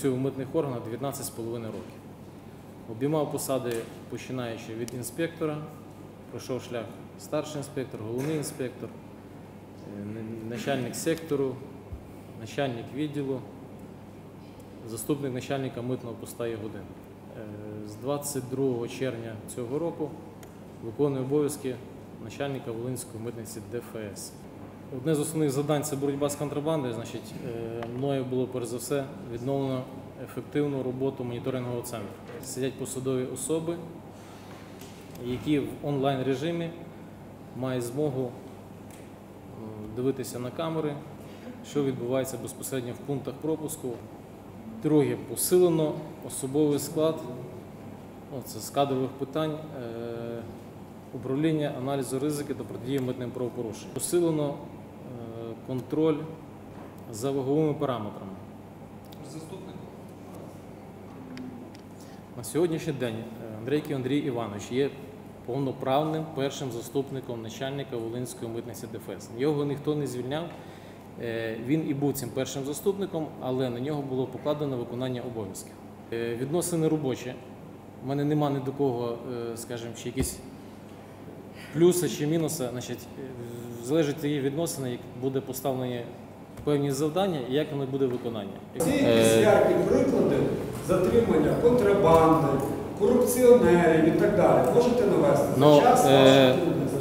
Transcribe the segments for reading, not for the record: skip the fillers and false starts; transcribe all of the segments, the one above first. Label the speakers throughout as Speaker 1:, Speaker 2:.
Speaker 1: працюю в митних органах 19,5 років. Обіймав посади, починаючи від інспектора, пройшов шлях старший інспектор, головний інспектор, начальник сектору, начальник відділу, заступник начальника митного поста Ягодин. З 22 червня цього року виконую обов'язки начальника Волинської митниці ДФС. Одне з основних завдань – це боротьба з контрабандою. Значить, мною було, перш за все, відновлено ефективну роботу моніторингового центру. Сидять посадові особи, які в онлайн-режимі мають змогу дивитися на камери, що відбувається безпосередньо в пунктах пропуску. Друге, посилено особовий склад, це з кадрових питань, управління аналізу ризики та протидії митним правопорушенням. Посилено контроль за ваговими параметрами. На сьогоднішній день Андрейків Андрій Іванович є повноправним першим заступником начальника Волинської митниці ДФС. Його ніхто не звільняв, він і був цим першим заступником, але на нього було покладено виконання обов'язків. Відносини робочі. У мене нема ні до кого, скажімо, чи якісь плюси чи мінуси. Значить, залежить від її відносини, як буде поставлені певні завдання і як воно буде виконання.
Speaker 2: Ці яркі приклади затримання контрабанди, корупціонерів і так далі можете навести?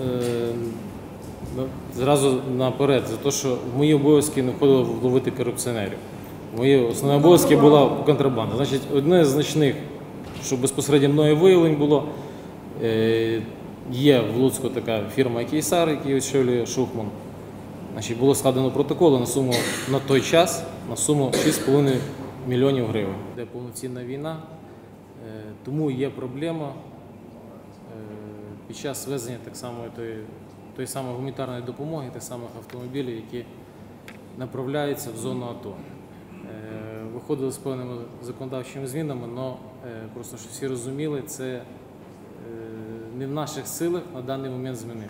Speaker 1: Зразу наперед, за те, що в мої обов'язки не входило ловити корупціонерів. Мої основні обов'язки була контрабанда. Значить, одне з значних, що безпосередньо мною виявлень було, є в Луцьку така фірма «Кейсар», який очолює Шухман. Значить, було складено протоколи на суму на той час, на суму 6,5 мільйонів гривень. Де повноцінна війна, тому є проблема під час везення так само тої самої гуманітарної допомоги, тих самих автомобілів, які направляються в зону АТО. Виходили з певними законодавчими змінами, але просто, щоб всі розуміли, це не в наших силах на даний момент змінити.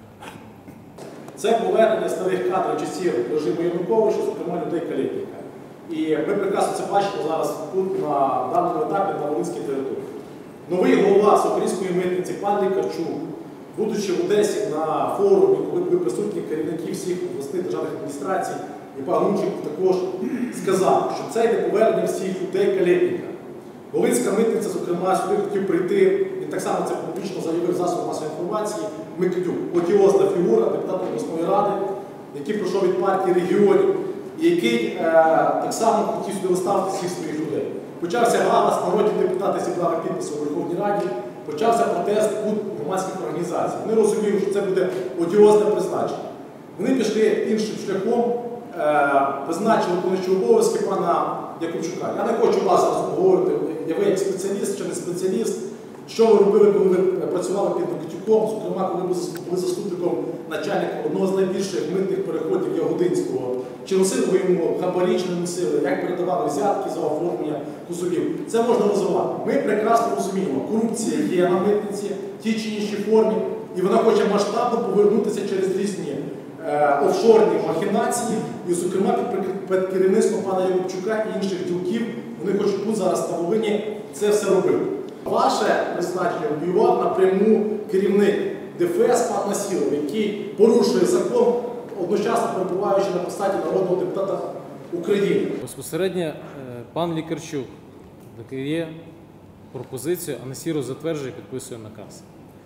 Speaker 3: Це повернення старих кадрів часів режиму Януковича, зокрема людей Калєтніка. І ми прекрасно це бачимо зараз тут на даному етапі на Волинській території. Новий голова Соколівської митниці пан Лікарчук, будучи в Одесі на форумі, коли були присутні керівники всіх обласних державних адміністрацій, і пан Гунчик також сказав, що це йде повернення всіх людей Калєтніка. Волинська митниця, зокрема, сюди хотів прийти, він так само це публічно заявив засоб масової інформації, Микитюк, одіозна фігура, депутат обласної ради, який пройшов від партії регіонів, і який так само хотів сюди виставити всіх своїх людей. Почався галас, народні депутати зібрали підписи у Верховній Раді, почався протест у громадських організацій. Вони розуміли, що це буде одіозне призначення. Вони пішли іншим шляхом, призначили виконуючі обов'язки пана Якубчука. Я не хочу вас зараз говорити, є ви як спеціаліст чи не спеціаліст, що ви робили, коли ви працювали під Микитюком, зокрема, коли ви були заступником начальника одного з найбільших митних переходів Ягодинського. Чи носили ви йому хабарі, чи не носили, як передавали взятки за оформлення кузовів. Це можна розвивати. Ми прекрасно розуміємо, корупція є на митниці в тій чи іншій формі, і вона хоче масштабно повернутися через різні офшорні махінації, і, зокрема, під керівництвом пана Якубчука і інших ділків, вони хочуть тут зараз на Волині це все робити. Ваше призначення воював напряму керівник ДФС пан Насіров, який порушує закон, одночасно перебуваючи на посаді народного депутата України.
Speaker 1: Безпосередньо пан Лікарчук дає пропозицію, а Насіров затверджує і підписує наказ.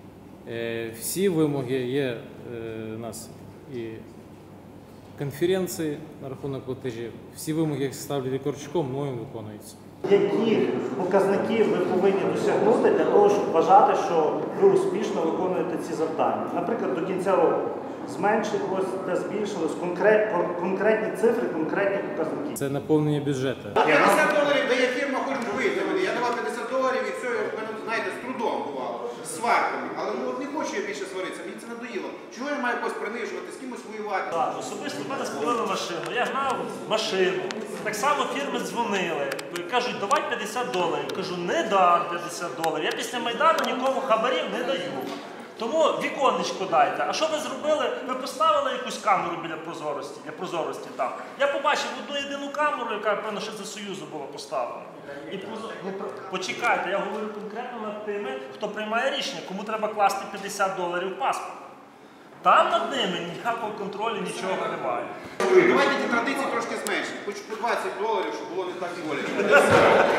Speaker 1: Всі вимоги є у нас і конференції на рахунок платежів, всі вимоги, які ставлять Лікарчуком, мною виконуються.
Speaker 4: Які показники ви повинні досягнути для того, щоб вважати, що ви успішно виконуєте ці завдання? Наприклад, до кінця року зменшилось та збільшилось конкретні цифри, конкретні показники.
Speaker 1: Це наповнення бюджету.
Speaker 5: А $50 дає фірма, хоч виявлені. Я давав $50 і все, знаєте, з трудом бувало, з сварками. Але не хочу я більше сваритися, мені це надоїло. Чого я маю когось принижувати, з кимось воювати?
Speaker 4: Так, особисто в мене спалили машину. Я гнав машину. Так само фірми дзвонили. Кажуть, давай $50. Кажу, не дам $50. Я після Майдану нікому хабарів не даю. Тому віконечко дайте. А що ви зробили? Ви поставили
Speaker 6: якусь камеру біля прозорості, для прозорості там. Я побачив одну єдину камеру, яка, певно, ще за Союзу була поставлена. І почекайте, я говорю конкретно над тими, хто приймає рішення, кому треба класти $50 в паспорт. Там над ними ніякого контролю, нічого немає.
Speaker 5: Давайте ті традиції трошки зменшимо, хоч по $20, щоб було не так боляче.